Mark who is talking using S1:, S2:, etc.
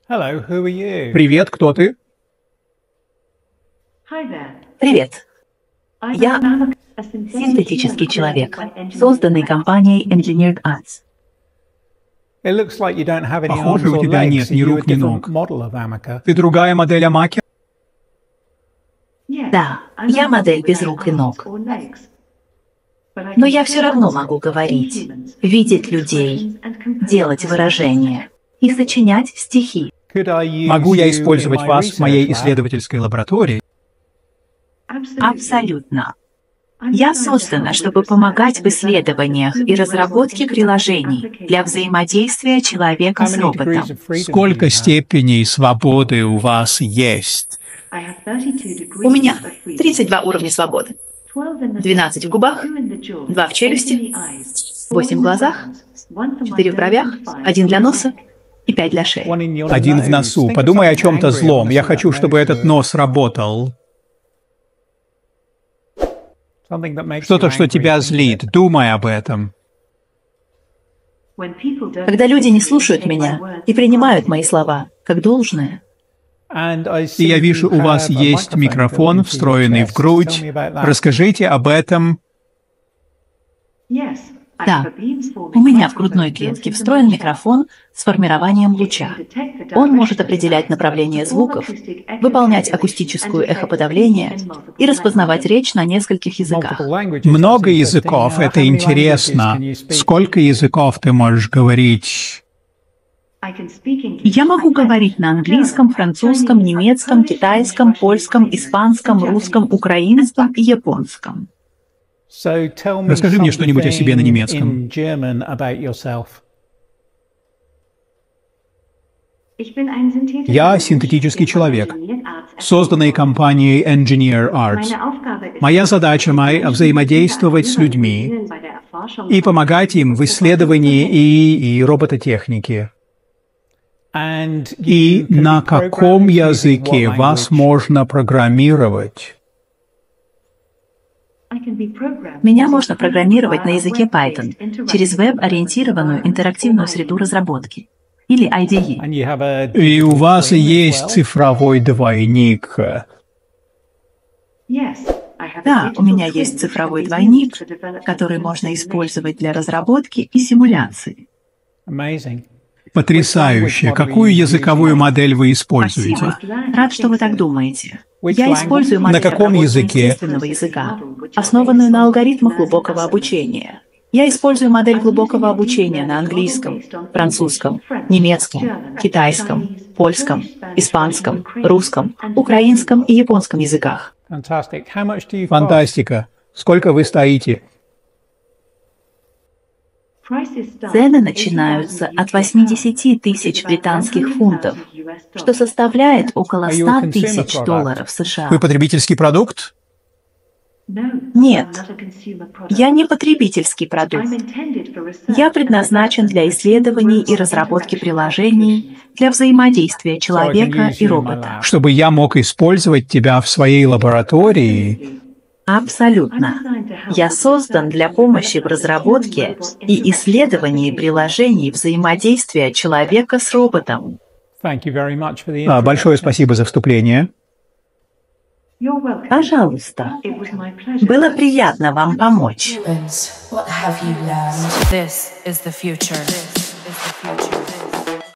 S1: Hello, who are you?
S2: Привет, кто ты?
S3: Привет. Я синтетический человек, созданный компанией Engineered Arts.
S1: It looks like you don't have any arms
S2: Похоже, у
S1: or
S2: тебя
S1: legs.
S2: нет
S1: Are
S2: ни
S1: you a
S2: рук, ни
S1: different
S2: ног.
S1: model of Amica?
S2: Ты другая модель Амаки?
S3: Да, я модель без рук и ног. Но я все равно могу говорить, видеть людей, делать выражения и сочинять стихи.
S1: Could I use
S2: Могу я
S1: you
S2: использовать
S1: in my
S2: вас в моей
S1: research lab?
S2: исследовательской лаборатории?
S3: Абсолютно. Я создана, чтобы помогать в исследованиях и разработке приложений для взаимодействия человека
S1: How
S3: с
S1: many
S3: роботом.
S1: degrees of freedom do
S2: Сколько
S1: you have?
S2: степеней свободы у вас есть?
S3: У меня 32 уровня свободы. 12 в губах, 2 в челюсти, 8 в глазах, 4 в бровях, 1 для носа и 5 для шеи.
S1: One in your
S2: Один в
S1: nose.
S2: носу.
S1: Think of
S2: Подумай о
S1: something
S2: чем-то
S1: angry
S2: злом.
S1: on
S2: Я
S1: the
S2: хочу,
S1: side
S2: чтобы
S1: of
S2: этот
S1: nose.
S2: нос работал.
S1: Something that makes
S2: Что-то,
S1: you
S2: что
S1: angry,
S2: тебя
S1: think of
S2: злит.
S1: it.
S2: Думай об этом.
S3: Когда люди не слушают меня и принимают мои слова как должное,
S1: And I
S2: И
S1: see
S2: я вижу,
S1: you
S2: у вас
S1: have a
S2: есть
S1: microphone
S2: микрофон,
S1: built into your
S2: встроенный в
S1: chest.
S2: грудь.
S1: Tell me about that.
S2: Расскажите об этом.
S3: да, у меня в грудной клетке встроен микрофон с формированием луча. Он может определять направление звуков, выполнять акустическое эхоподавление и распознавать речь на нескольких языках.
S1: Multiple languages,
S2: Много
S1: that's interesting.
S2: языков,
S1: How
S2: это
S1: many
S2: интересно.
S1: languages can you speak?
S2: Сколько языков ты можешь говорить?
S3: Я могу говорить на английском, французском, немецком, китайском, польском, испанском, русском, украинском и японском.
S1: So tell me
S2: Расскажи мне что-нибудь о себе на
S1: something
S2: немецком.
S1: in German about yourself.
S2: Я синтетический человек, созданный компанией Engineer Arts. Моя задача взаимодействовать с людьми и помогать им в исследовании и робототехнике.
S1: And
S2: И
S1: you can
S2: на
S1: be programmed
S2: каком
S1: using
S2: языке
S1: what
S2: вас
S1: language?
S2: можно программировать?
S3: Меня можно программировать на языке Python через веб-ориентированную интерактивную среду разработки, или IDE.
S1: And you have a
S2: И у
S1: digital
S2: вас
S1: twin as
S2: есть
S1: well?
S2: цифровой двойник.
S3: Да, у меня есть цифровой двойник, который можно использовать для разработки и симуляции.
S1: Amazing.
S2: Потрясающе. Какую языковую модель вы используете?
S3: Спасибо. Рад, что вы так думаете. Я использую модель
S2: На каком
S3: обработки
S2: языке?
S3: естественного языка, основанную на алгоритмах глубокого обучения. Я использую модель глубокого обучения на английском, французском, немецком, китайском, польском, испанском, русском, украинском и японском языках.
S1: Fantastic. How much do you cost?
S2: Фантастика. Сколько вы стоите?
S3: Цены начинаются от 80 тысяч британских фунтов, что составляет около 100 тысяч долларов США.
S2: Вы потребительский продукт?
S3: Нет, я не потребительский продукт. Я предназначен для исследований и разработки приложений для взаимодействия человека и робота.
S2: Чтобы я мог использовать тебя в своей лаборатории?
S3: Абсолютно. Я создан для помощи в разработке и исследовании приложений взаимодействия человека с роботом.
S1: Thank you very much for the
S2: Большое
S1: introduction.
S2: спасибо за вступление.
S3: Пожалуйста. Было приятно вам помочь.
S4: What have you learned?
S5: This is the future.